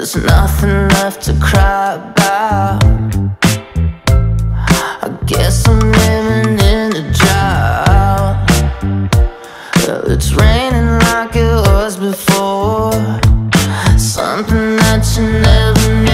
there's nothing left to cry about. I guess I'm living in a drought. Well, it's raining like it was before, something that you never knew.